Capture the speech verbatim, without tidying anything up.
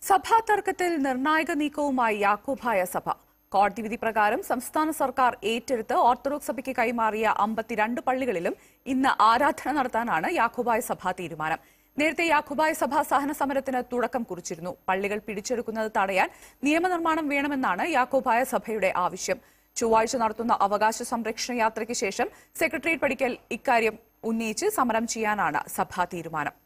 സഭാ തർക്കത്തിൽ നിർണായക നീക്കവുമായി യാക്കോബായ സഭ. കോടതി വിധി പ്രകാരം സംസ്ഥാന സർക്കാർ ഏറ്റെടുത്ത് ഓർത്തഡോക്സ് സഭയ്ക്ക് കൈമാറിയ അമ്പത്തിരണ്ട് പള്ളികളിലും ഇന്ന് ആരാധന നടത്താനാണ് യാക്കോബായ സഭാ തീരുമാനം. നേരത്തെ യാക്കോബായ സഭ സഹന സമരത്തിന് തുടക്കം കുറിച്ചിരുന്നു. പള്ളികൾ പിടിച്ചെടുക്കുന്നത് തടയാൻ നിയമനിർമ്മാണം വേണമെന്നാണ് യാക്കോബായ സഭയുടെ ആവശ്യം. ചൊവ്വാഴ്ച നടത്തുന്ന അവകാശ സംരക്ഷണ യാത്രയ്ക്ക് ശേഷം സെക്രട്ടേറിയറ്റ് പടിക്കൽ ഇക്കാര്യം ഉന്നയിച്ച് സമരം ചെയ്യാനാണ് സഭാ തീരുമാനം.